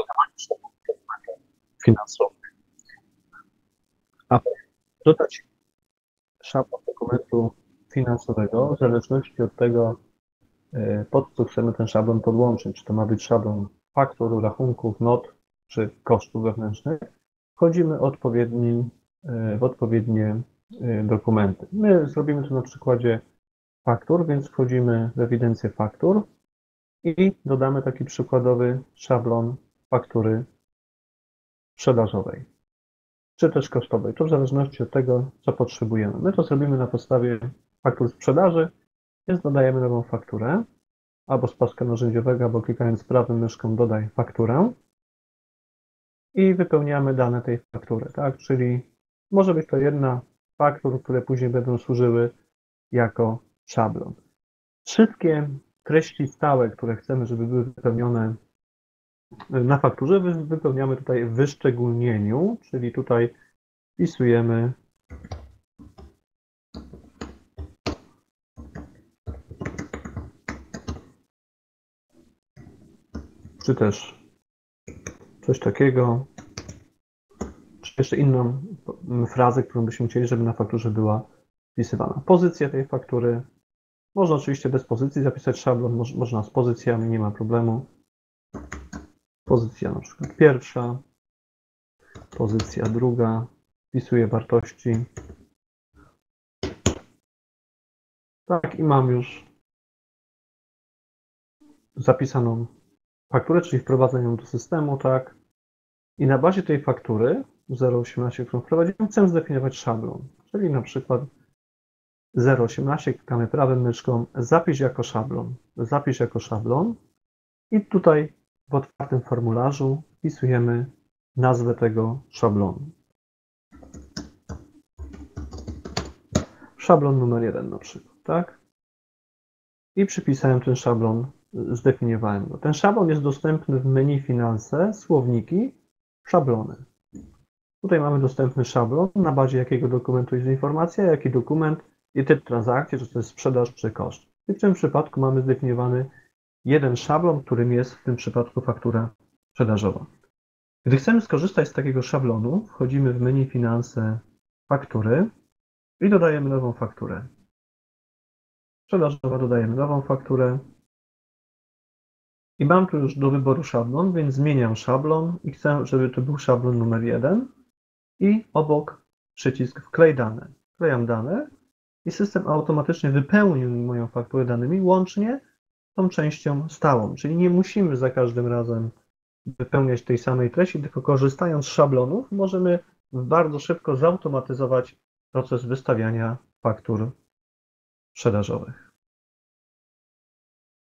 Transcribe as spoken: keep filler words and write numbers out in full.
dodawaniu szablonu finansowego. Aby dodać szablon dokumentu finansowego, w zależności od tego, pod co chcemy ten szablon podłączyć, czy to ma być szablon faktur, rachunków, not, czy kosztów wewnętrznych, wchodzimy odpowiedni, w odpowiednie dokumenty. My zrobimy to na przykładzie faktur, więc wchodzimy w ewidencję faktur i dodamy taki przykładowy szablon faktury sprzedażowej, czy też kosztowej. To w zależności od tego, co potrzebujemy. My to zrobimy na podstawie faktur sprzedaży, więc dodajemy nową fakturę, albo z paska narzędziowego, albo klikając prawym myszką dodaj fakturę i wypełniamy dane tej faktury, tak? Czyli może być to jedna faktur, które później będą służyły jako szablon. Wszystkie treści stałe, które chcemy, żeby były wypełnione na fakturze, wypełniamy tutaj w wyszczególnieniu, czyli tutaj wpisujemy czy też coś takiego, czy jeszcze inną frazę, którą byśmy chcieli, żeby na fakturze była wpisywana. Pozycja tej faktury. Można oczywiście bez pozycji zapisać szablon, można z pozycjami, nie ma problemu. Pozycja na przykład pierwsza, pozycja druga, wpisuję wartości. Tak, i mam już zapisaną fakturę, czyli wprowadzę ją do systemu, tak. I na bazie tej faktury zero osiemnaście, którą wprowadziłem, chcę zdefiniować szablon, czyli na przykład zero osiemnaście, klikamy prawym myszką, zapisz jako szablon, zapisz jako szablon i tutaj w otwartym formularzu wpisujemy nazwę tego szablonu. Szablon numer jeden na przykład, tak? I przypisałem ten szablon, zdefiniowałem go. Ten szablon jest dostępny w menu Finanse, słowniki, szablony. Tutaj mamy dostępny szablon, na bazie jakiego dokumentu jest informacja, jaki dokument i typ transakcji, czy to jest sprzedaż, czy koszt. I w tym przypadku mamy zdefiniowany jeden szablon, którym jest w tym przypadku faktura sprzedażowa. Gdy chcemy skorzystać z takiego szablonu, wchodzimy w menu Finanse, faktury i dodajemy nową fakturę. Sprzedażowa, dodajemy nową fakturę. I mam tu już do wyboru szablon, więc zmieniam szablon i chcę, żeby to był szablon numer jeden i obok przycisk wklej dane. Wklejam dane i system automatycznie wypełnił mi moją fakturę danymi łącznie z tą częścią stałą, czyli nie musimy za każdym razem wypełniać tej samej treści, tylko korzystając z szablonów możemy bardzo szybko zautomatyzować proces wystawiania faktur sprzedażowych.